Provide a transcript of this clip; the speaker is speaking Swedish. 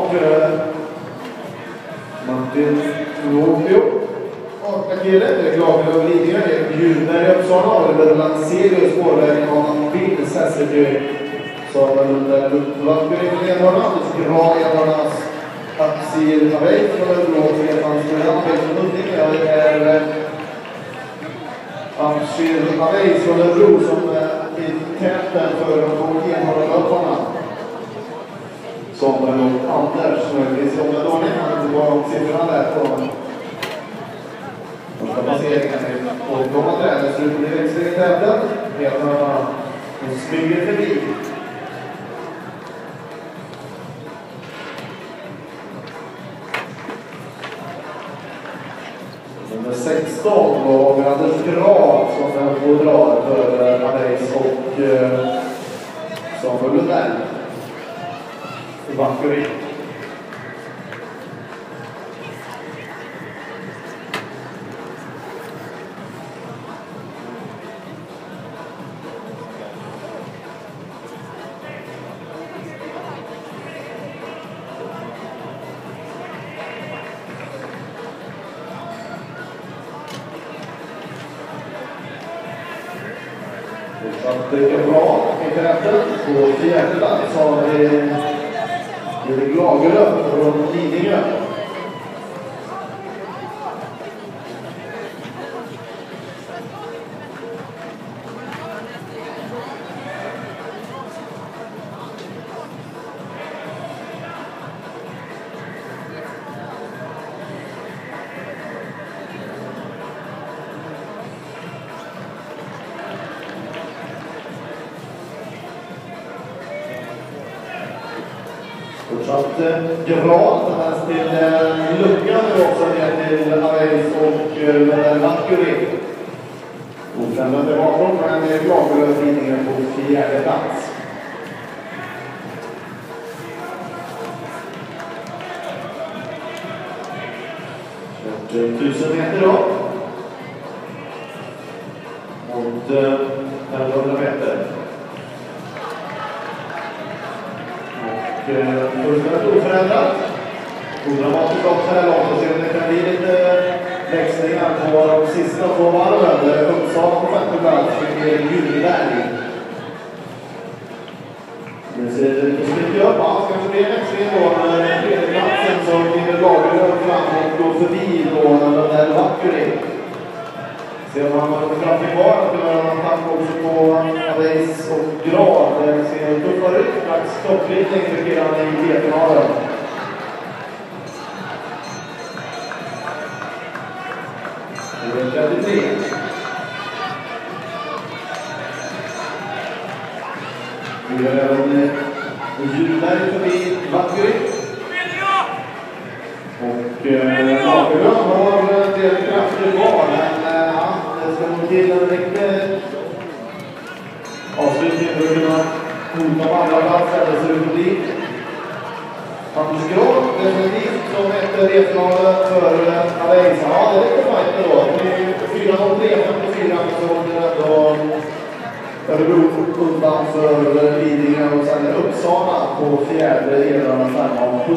start. Martin Rovio. 8 kille, det är Glaglöf Lidingö, Djurberg Uppsala, Oliver Lanselius, spårvägen Adam Bill, Sesserby, Samuel Lundberg från Enhörna, Gran Enhörnas Axel Havej från Örebro, Stefan Sjöland från Huddinge, det är Axel Havej från Örebro som är i täten för de Enhörna-löparna. Samuel och Anders, möjligtvis om jag dåligt, men inte bara om siffrorna där på första passeringen är återkommande träning, så det blir extremt täten. Enhörna smyger förbi. Nummer 16 var Anders Graf som får dra för Havejs och Samuel Lundberg. Vackeri. Det är bra i rätten. På fjärde plats har vi Glaglöf från Lidingö. Fortsatt Gran, här till luckan nu också ner till Havejs och Vackeri. Ofrändande bakom, men Glaglöf Lidingö på fjärde plats. Och 1000 meter då. Mot 500 meter. Fullständigt oförändrat. Odramatiskt också här långt och sen det kan bli lite växlingar på de sista 2 varven. Uppsala på 5:e plats med Djurberg. Det ser lite smidigt upp. Ja, kanske blir en växling då. Men tredje platsen så vinner Glaglöf fram och går förbi då den där Vackeri. Ser man fram till kvar att göra en attack också på Havejs och Gran. Det ser tuffare ut. Strax topplinjen för killarna i B-finalen. Det är 33. Vi gör även Djurberg förbi Vackeri. Och Glaglöf har en del krafter kvar. Det ska nog till en riktig avslutning för att kunna hota på andra plats eller ser ut att bli. Anders Gran definitivt som ett repfinalen för Havejs. Ja, det är lite fighter då. Det är 4-0-3, 54 så då Örebro undan för Lidingö och sen Uppsala på fjärde Enhörnas närmare.